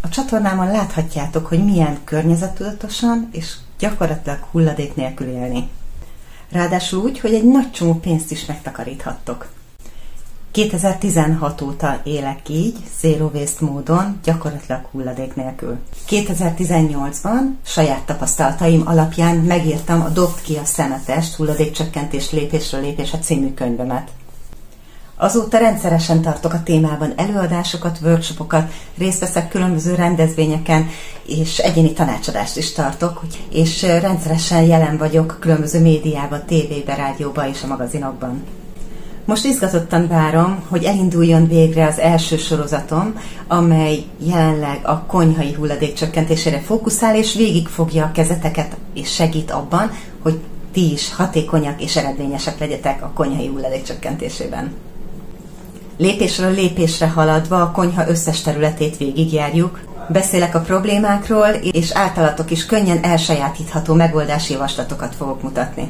A csatornámon láthatjátok, hogy milyen környezettudatosan és gyakorlatilag hulladék nélkül élni. Ráadásul úgy, hogy egy nagy csomó pénzt is megtakaríthattok. 2016 óta élek így, zero waste módon, gyakorlatilag hulladék nélkül. 2018-ban saját tapasztalataim alapján megírtam a Dobd ki a szemetest, hulladékcsökkentés lépésről lépésre című könyvemet. Azóta rendszeresen tartok a témában előadásokat, workshopokat, részt veszek különböző rendezvényeken, és egyéni tanácsadást is tartok, és rendszeresen jelen vagyok különböző médiában, tévében, rádióban és a magazinokban. Most izgatottan várom, hogy elinduljon végre az első sorozatom, amely jelenleg a konyhai hulladék csökkentésére fókuszál, és végigfogja a kezeteket, és segít abban, hogy ti is hatékonyak és eredményesek legyetek a konyhai hulladék csökkentésében. Lépésről lépésre haladva a konyha összes területét végigjárjuk, beszélek a problémákról, és általatok is könnyen elsajátítható megoldási javaslatokat fogok mutatni.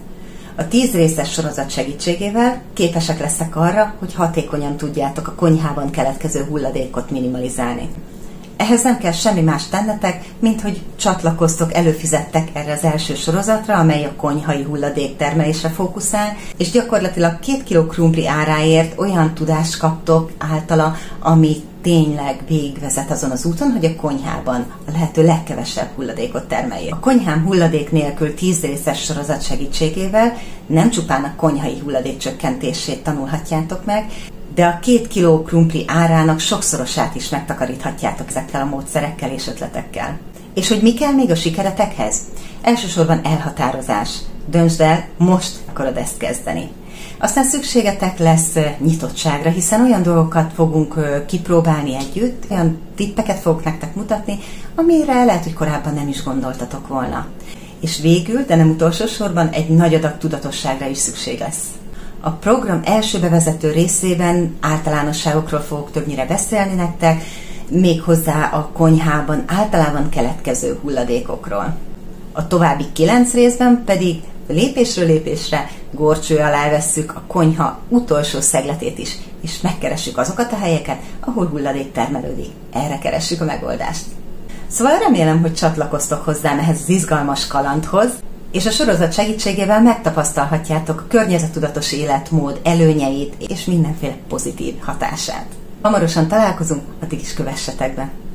A 10 részes sorozat segítségével képesek leszek arra, hogy hatékonyan tudjátok a konyhában keletkező hulladékot minimalizálni. Ehhez nem kell semmi más tennetek, mint hogy csatlakoztok, előfizettek erre az első sorozatra, amely a konyhai hulladék termelésre fókuszál, és gyakorlatilag 2 kg krumpli áráért olyan tudást kaptok általa, ami tényleg végigvezet azon az úton, hogy a konyhában a lehető legkevesebb hulladékot termeljék. A Konyhám hulladék nélkül 10 részes sorozat segítségével nem csupán a konyhai hulladék csökkentését tanulhatjátok meg, de a 2 kg krumpli árának sokszorosát is megtakaríthatjátok ezekkel a módszerekkel és ötletekkel. És hogy mi kell még a sikeretekhez? Elsősorban elhatározás. Döntsd el, most akarod ezt kezdeni. Aztán szükségetek lesz nyitottságra, hiszen olyan dolgokat fogunk kipróbálni együtt, olyan tippeket fogok nektek mutatni, amire lehet, hogy korábban nem is gondoltatok volna. És végül, de nem utolsó sorban, egy nagy adag tudatosságra is szükség lesz. A program első bevezető részében általánosságokról fogok többnyire beszélni nektek, méghozzá a konyhában általában keletkező hulladékokról. A további 9 részben pedig lépésről lépésre górcső alá vesszük a konyha utolsó szegletét is, és megkeressük azokat a helyeket, ahol hulladék termelődik. Erre keressük a megoldást. Szóval remélem, hogy csatlakoztok hozzám ehhez az izgalmas kalandhoz, és a sorozat segítségével megtapasztalhatjátok a környezettudatos életmód előnyeit és mindenféle pozitív hatását. Hamarosan találkozunk, addig is kövessetek be!